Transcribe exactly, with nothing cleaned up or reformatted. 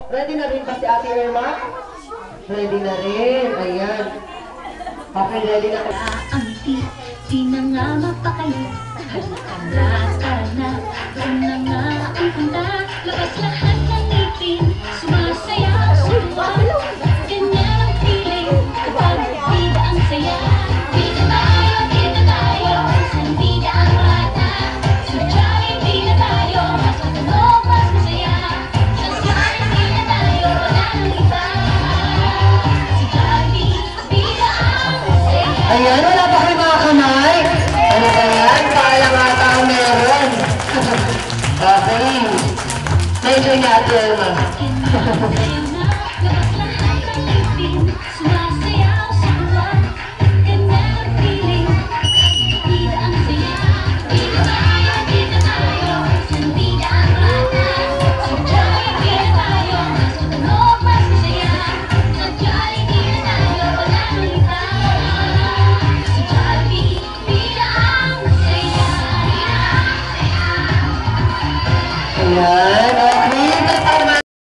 Ready na rin ba si Ate Irma? Ready na rin. Ayan. Okay, ready na. Amiti, di na nga mapakalit. Halika na, tara na. Doon na nga ang punta. Labas lahat ng ngipin. Sumasayaw sa tuwa. Ganyan ang feeling. Kapag bida ang saya. Bida tayo, bida tayo. San bida ang bata. Sa Jollibee na tayo. Mas matunog, mas masaya. Sa Jollibee na tayo. Wala nang iba. Sa Jollibee, bida ang masaya. Ayan, wala pa kayo mga kamay. Ano ba yan? Kaya nga tao meron. Okay. Medyo niya Ate Irma. Ayan.